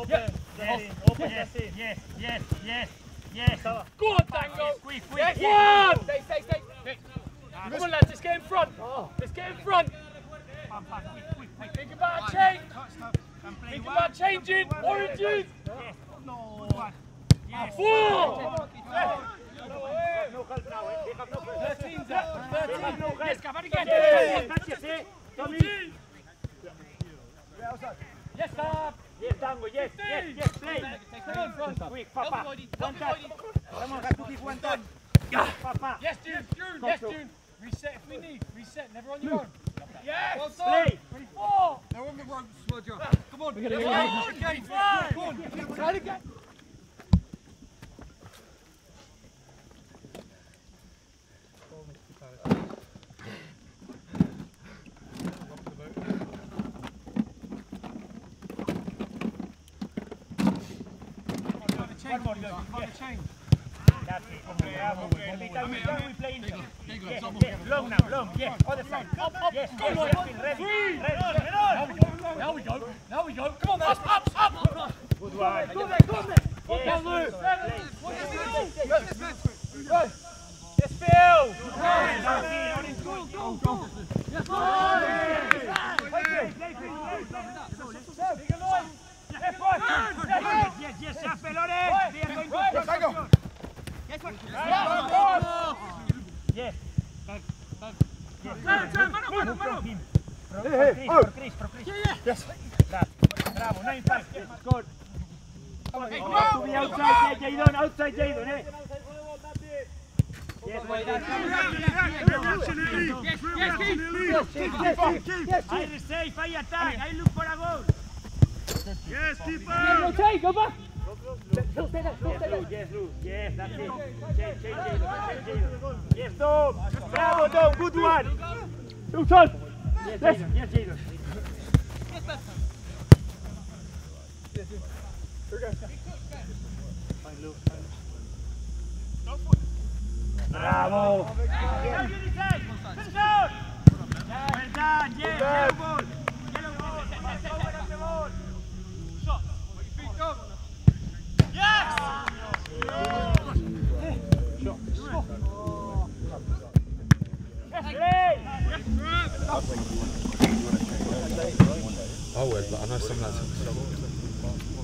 Yes. Go on, Tango. Yes. One. Stay. Come on, lads. Let's get in front. Let's get in front. Think about change. Think about changing. Oranges. Yes. 4. Yes, come on again. Yes, stop. Yes, Tango, yes, play. Quick, Papa. One touch. Come on, have to keep one touch. Papa. Yes, June. Reset if we need. Reset, never on your own. Yes. Well done. Play. 24. They're on the ropes, Roger. Come on. We're going to go again. Come on. Try it again. Change. That's it. Every time we play in yes, long now, long. Yes, other side. Up. Yes, ready. Now we go. Come on, up. Good one. Go there. Yes, Yes, Phil. Yes, Yes. Chris. Yes. Bravo, 9 5. Yes, good. To be outside, outside Jadon, eh? Yes, well done. Yes. I safe, I attack, I look for a goal. Yes, keeper. Go back. Yes, Lou. Yes, that's it. Change Jadon. Yes, Dom. Bravo, Dom. Good one. Yes, Jadon. Yes, Jadon. Bravo. Finish out. Well done. Yes, yellow ball. Shot. Yes. I would, but I know some lads.